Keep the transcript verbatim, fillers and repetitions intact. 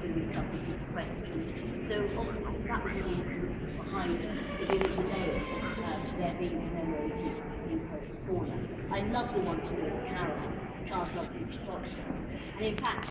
doing something different. So obviously that was really behind the village today, uh, to their being commemorated in Pope's Corner. I love the one to this Carol, Charles Loveridge Fox. And in fact,